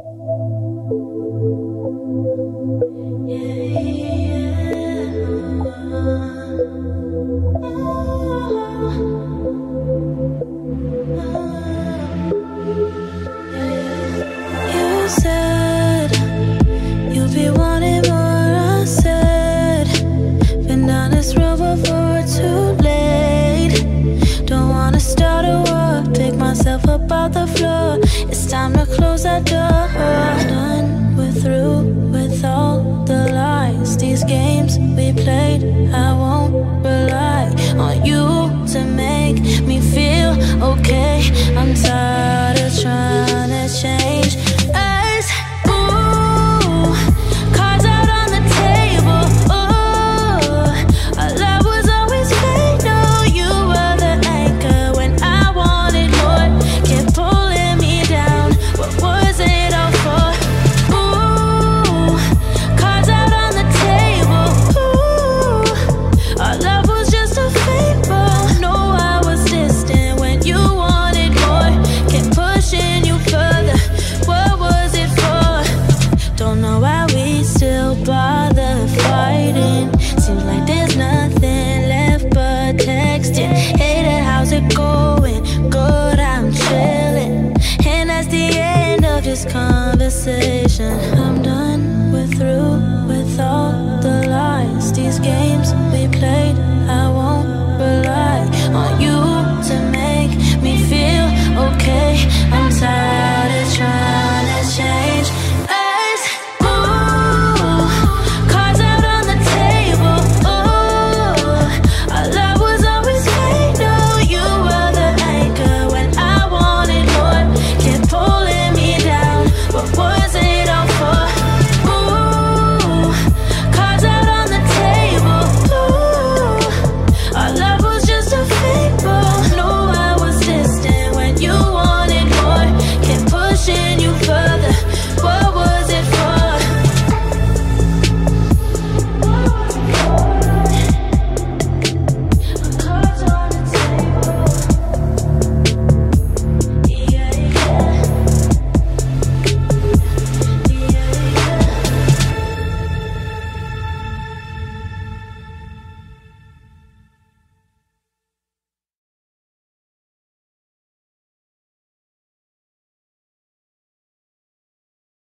You said you'd be wanting more. I said, been down this road before, too late. Don't wanna start a war, pick myself up off the floor. It's time to close that door. Done, we're through with all the lies. These games we played, I won't rely on you to make me feel okay. I'm tired of trying to change us. Ooh, cards out on the table. Ooh, our love was always fake. No, you were the anchor when I wanted more. Kept pulling me down. What was it all for? Ooh, cards out on the table. Ooh, our love was just a fable. No, I was distant when you wanted more. Kept pushing you further. What was it for? Don't know why we still bother fighting. Seems like there's nothing left but texting. Hey there, how's it going? Good, I'm chillin'. And that's the end of this conversation.